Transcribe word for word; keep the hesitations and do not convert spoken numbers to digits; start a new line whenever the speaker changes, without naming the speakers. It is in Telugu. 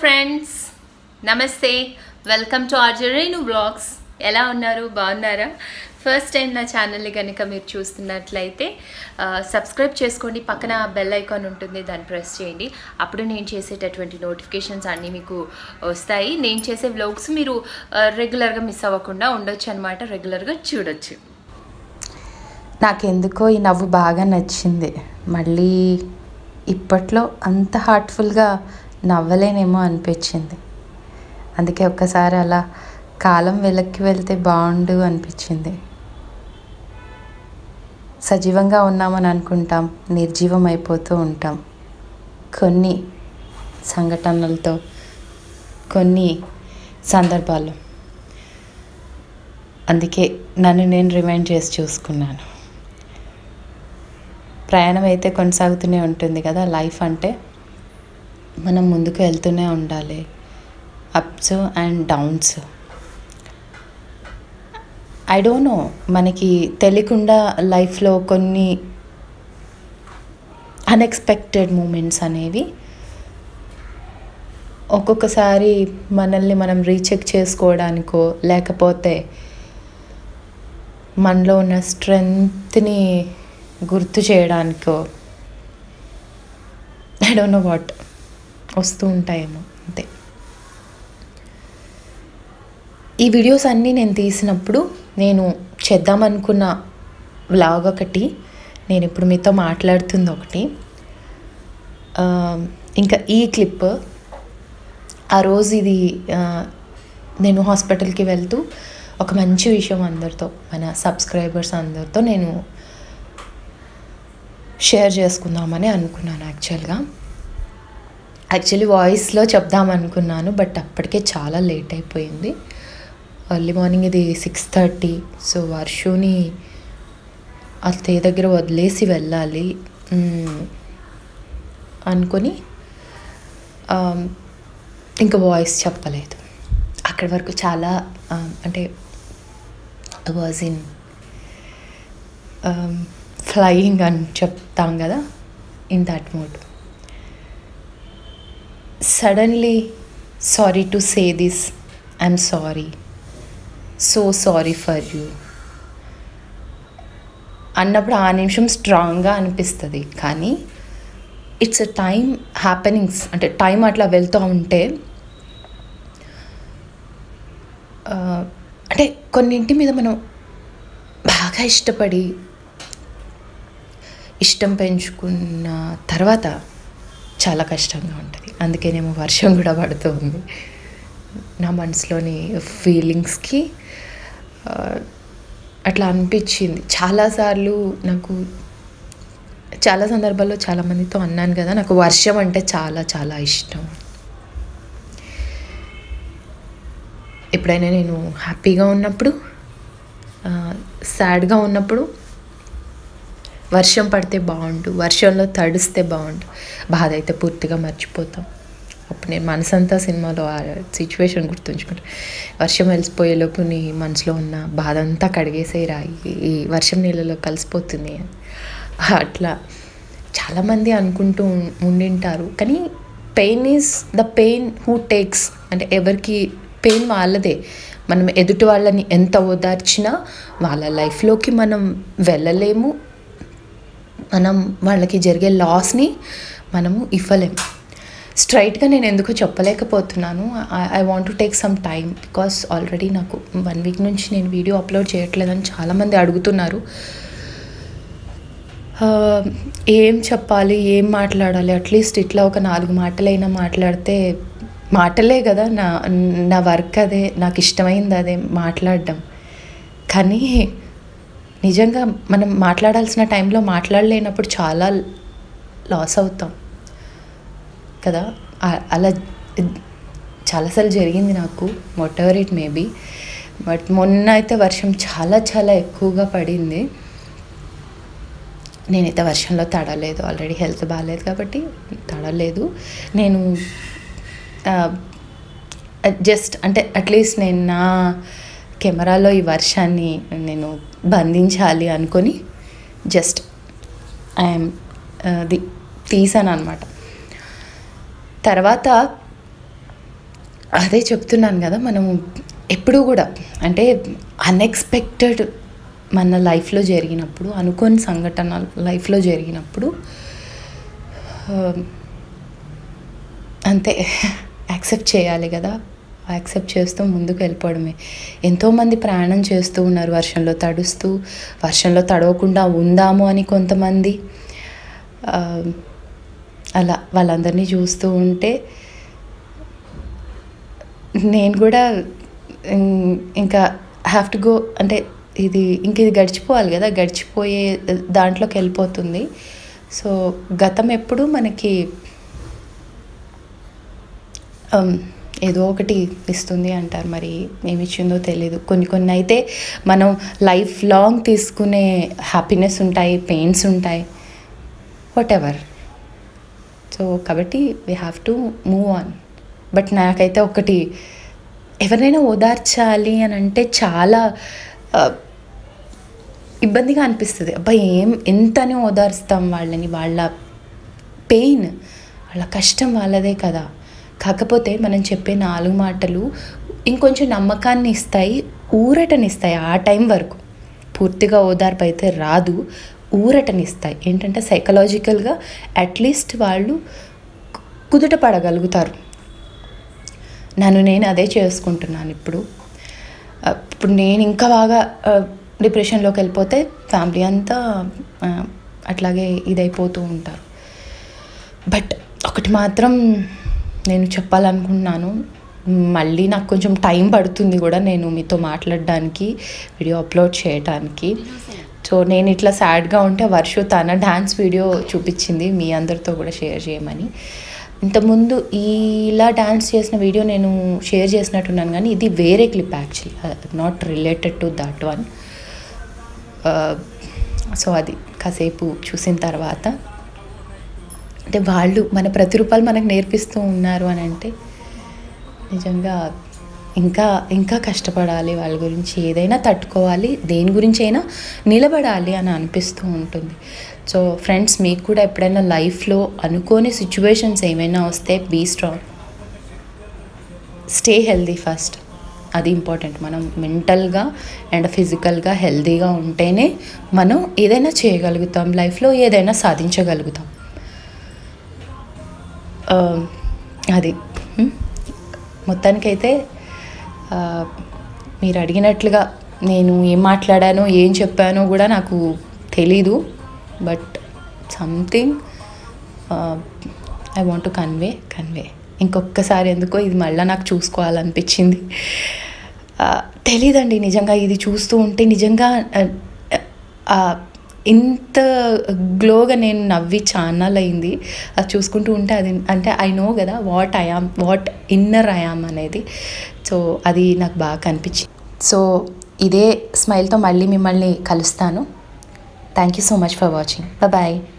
ఫ్రెండ్స్ నమస్తే వెల్కమ్ టు ఆర్జరేను బ్లాగ్స్. ఎలా ఉన్నారు? బాగున్నారా? ఫస్ట్ టైం నా ఛానల్ని కనుక మీరు చూస్తున్నట్లయితే సబ్స్క్రైబ్ చేసుకోండి. పక్కన బెల్ ఐకాన్ ఉంటుంది, దాన్ని ప్రెస్ చేయండి. అప్పుడు నేను చేసేటటువంటి నోటిఫికేషన్స్ అన్నీ మీకు వస్తాయి. నేను చేసే వ్లాగ్స్ మీరు రెగ్యులర్గా మిస్ అవ్వకుండా ఉండొచ్చు అనమాట, రెగ్యులర్గా చూడొచ్చు.
నాకెందుకో ఈ నవ్వు బాగా నచ్చింది. మళ్ళీ ఇప్పట్లో అంత హార్ట్ఫుల్గా నవ్వలేనేమో అనిపించింది. అందుకే ఒక్కసారి అలా కాలం వెనక్కి వెళ్తే బాగుండు అనిపించింది. సజీవంగా ఉన్నామని అనుకుంటాం, నిర్జీవం అయిపోతూ ఉంటాం కొన్ని సంఘటనలతో, కొన్ని సందర్భాల్లో. అందుకే నన్ను నేను రిమైండ్ చేసి చూసుకున్నాను. ప్రయాణం అయితే కొనసాగుతూనే ఉంటుంది కదా. లైఫ్ అంటే మనం ముందుకు వెళ్తూనే ఉండాలి, ups and downs. I don't know, మనకి తెలియకుండా లైఫ్లో కొన్ని అన్ఎక్స్పెక్టెడ్ మూమెంట్స్ అనేవి ఒక్కొక్కసారి మనల్ని మనం రీచెక్ చేసుకోవడానికో, లేకపోతే మనలో ఉన్న స్ట్రెంగ్త్ని గుర్తు చేయడానికో, ఐ డోంట్ నో వాట్ వస్తూ ఉంటాయేమో, అంతే. ఈ వీడియోస్ అన్నీ నేను తీసినప్పుడు నేను చేద్దామనుకున్న వ్లాగ్ ఒకటి, నేను ఇప్పుడు మీతో మాట్లాడుతుంది ఒకటి, ఇంకా ఈ క్లిప్. ఆ రోజు ఇది నేను హాస్పిటల్కి వెళ్తూ ఒక మంచి విషయం అందరితో, మన సబ్స్క్రైబర్స్ అందరితో నేను షేర్ చేసుకుందామని అనుకున్నాను. యాక్చువల్గా యాక్చువల్లీ వాయిస్లో చెప్దామనుకున్నాను, బట్ అప్పటికే చాలా లేట్ అయిపోయింది. ఎర్లీ మార్నింగ్ ఇది సిక్స్ థర్టీ. సో వర్షుని అత్తయ్య దగ్గర వదిలేసి వెళ్ళాలి అనుకొని ఇంకా వాయిస్ చెప్పలేదు. అక్కడి వరకు చాలా అంటే వాజ్ ఇన్ ఫ్లయింగ్ అని చెప్తాం కదా, in that mode. Suddenly sorry to say this, I'm sorry, so sorry for you అన్నప్పుడు ఆ నిమిషం స్ట్రాంగ్గా అనిపిస్తుంది. కానీ ఇట్స్ అ టైమ్ హ్యాపెనింగ్స్, అంటే టైం అట్లా వెళ్తూ ఉంటే అంటే కొన్నింటి మీద మనం బాగా ఇష్టపడి ఇష్టం పెంచుకున్న తర్వాత చాలా కష్టంగా ఉంటుంది. అందుకేనేమో వర్షం కూడా పడుతుంది. నా మనసులోని ఫీలింగ్స్కి అట్లా అనిపించింది. చాలాసార్లు నాకు చాలా సందర్భాల్లో చాలామందితో అన్నాను కదా, నాకు వర్షం అంటే చాలా చాలా ఇష్టం. ఎప్పుడైనా నేను హ్యాపీగా ఉన్నప్పుడు, సాడ్గా ఉన్నప్పుడు వర్షం పడితే బాగుండు, వర్షంలో తడిస్తే బాగుండు, బాధ అయితే పూర్తిగా మర్చిపోతాం. అప్పుడు నేను మనసంతా సినిమాలో ఆ సిచ్యువేషన్ గుర్తుంచుకుంటాను. వర్షం వెలిసిపోయేలోపు నీ మనసులో ఉన్న బాధ అంతా కడిగేసే రాయి, ఈ వర్షం నీళ్ళలో కలిసిపోతుంది అని. అట్లా చాలామంది అనుకుంటూ ఉండింటారు. కానీ pain is the pain who takes, అంటే ఎవరికి పెయిన్ వాళ్ళదే. మనం ఎదుటి వాళ్ళని ఎంత ఓదార్చినా వాళ్ళ లైఫ్లోకి మనం వెళ్ళలేము, మనం వాళ్ళకి జరిగే లాస్ని మనము ఇవ్వలేము. స్ట్రైట్గా నేను ఎందుకో చెప్పలేకపోతున్నాను. I want to take some time, because already నాకు వన్ వీక్ నుంచి నేను వీడియో అప్లోడ్ చేయట్లేదని చాలామంది అడుగుతున్నారు. ఏం చెప్పాలి, ఏం మాట్లాడాలి, అట్లీస్ట్ ఇట్లా ఒక నాలుగు మాటలైనా మాట్లాడితే, మాటలే కదా నా నా వర్క్, అదే నాకు ఇష్టమైంది, అదే మాట్లాడడం. కానీ నిజంగా మనం మాట్లాడాల్సిన టైంలో మాట్లాడలేనప్పుడు చాలా లాస్ అవుతాం కదా. అలా చాలాసార్లు జరిగింది నాకు, whatever it may be. But మొన్న అయితే వర్షం చాలా చాలా ఎక్కువగా పడింది. నేనైతే వర్షంలో తడలేదు, ఆల్రెడీ హెల్త్ బాగాలేదు కాబట్టి తడలేదు. నేను జస్ట్ అంటే అట్లీస్ట్ నేను నా కెమెరాలో ఈ వర్షాన్ని నేను బంధించాలి అనుకొని జస్ట్ ఐఎమ్ ది తీసాను అనమాట. తర్వాత అదే చెప్తున్నాను కదా, మనం ఎప్పుడూ కూడా అంటే అన్ఎక్స్పెక్టెడ్ మన లైఫ్లో జరిగినప్పుడు, అనుకోని సంఘటన లైఫ్లో జరిగినప్పుడు అంతే యాక్సెప్ట్ చేయాలి కదా. యాక్సెప్ట్ చేస్తూ ముందుకు వెళ్ళిపోవడమే. ఎంతోమంది ప్రయాణం చేస్తూ ఉన్నారు వర్షంలో తడుస్తూ, వర్షంలో తడవకుండా ఉందాము అని కొంతమంది. అలా వాళ్ళందరినీ చూస్తూ ఉంటే నేను కూడా ఇంకా హ్యావ్ టు గో, అంటే ఇది ఇంక ఇది గడిచిపోవాలి కదా, గడిచిపోయే దాంట్లోకి వెళ్ళిపోతుంది. సో గతం ఎప్పుడు మనకి ఏదో ఒకటి ఇస్తుంది అంటారు, మరి ఏమి ఇచ్చిందో తెలీదు. కొన్ని కొన్ని అయితే మనం లైఫ్ లాంగ్ తీసుకునే హ్యాపీనెస్ ఉంటాయి, పెయిన్స్ ఉంటాయి, వాట్ ఎవర్. సో కాబట్టి we have to move on. But నాకైతే ఒకటి, ఎవరినైనా ఓదార్చాలి అని అంటే చాలా ఇబ్బందిగా అనిపిస్తుంది. అబ్బా ఏం ఎంతని ఓదార్స్తాం వాళ్ళని, వాళ్ళ పెయిన్, వాళ్ళ కష్టం వాళ్ళదే కదా. కాకపోతే మనం చెప్పే నాలుగు మాటలు ఇంకొంచెం నమ్మకాన్ని ఇస్తాయి, ఊరటనిస్తాయి. ఆ టైం వరకు పూర్తిగా ఓదార్పు అయితే రాదు, ఊరటనిస్తాయి. ఏంటంటే సైకలాజికల్గా అట్లీస్ట్ వాళ్ళు కుదుట పడగలుగుతారు. నన్ను నేను అదే చేసుకుంటున్నాను ఇప్పుడు. ఇప్పుడు నేను ఇంకా బాగా డిప్రెషన్లోకి వెళ్ళిపోతే ఫ్యామిలీ అంతా అట్లాగే ఇదైపోతూ ఉంటారు. బట్ ఒకటి మాత్రం నేను చెప్పాలనుకుంటున్నాను, మళ్ళీ నాకు కొంచెం టైం పడుతుంది కూడా నేను మీతో మాట్లాడడానికి, వీడియో అప్లోడ్ చేయడానికి. సో నేను ఇట్లా సాడ్గా ఉంటే వర్షు తన డ్యాన్స్ వీడియో చూపించింది మీ అందరితో కూడా షేర్ చేయమని. ఇంతకుముందు ఇలా డ్యాన్స్ చేసిన వీడియో నేను షేర్ చేసినట్టున్నాను, కానీ ఇది వేరే clip actually, not related to that one. So అది కాసేపు చూసిన తర్వాత, అంటే వాళ్ళు మన ప్రతిరూపాలు మనకు నేర్పిస్తూ ఉన్నారు అని అంటే నిజంగా ఇంకా ఇంకా కష్టపడాలి, వాళ్ళ గురించి ఏదైనా తట్టుకోవాలి, దేని గురించి అయినా నిలబడాలి అని అనిపిస్తూ ఉంటుంది. సో ఫ్రెండ్స్, మీకు కూడా ఎప్పుడైనా లైఫ్లో అనుకోని సిచ్యువేషన్స్ ఏమైనా వస్తే be strong, stay healthy first. అది ఇంపార్టెంట్. మనం మెంటల్గా అండ్ ఫిజికల్గా హెల్దీగా ఉంటేనే మనం ఏదైనా చేయగలుగుతాం, లైఫ్లో ఏదైనా సాధించగలుగుతాం. అది మొత్తానికైతే మీరు అడిగినట్లుగా నేను ఏం మాట్లాడానో ఏం చెప్పానో కూడా నాకు తెలీదు, but something I want to convey convey ఇంకొకసారి ఎందుకో ఇది మళ్ళీ నాకు చూసుకోవాలనిపించింది. తెలీదండి, నిజంగా ఇది చూస్తూ ఉంటే నిజంగా ఇంత గ్లోగా నేను నవ్వి ఛానల్ అయింది. అది చూసుకుంటూ ఉంటే అది అంటే ఐ నో కదా what I am, what inner I am అనేది. సో అది నాకు బాగా కనిపించింది. సో ఇదే స్మైల్తో మళ్ళీ మిమ్మల్ని కలుస్తాను. Thank you so much for watching. Bye.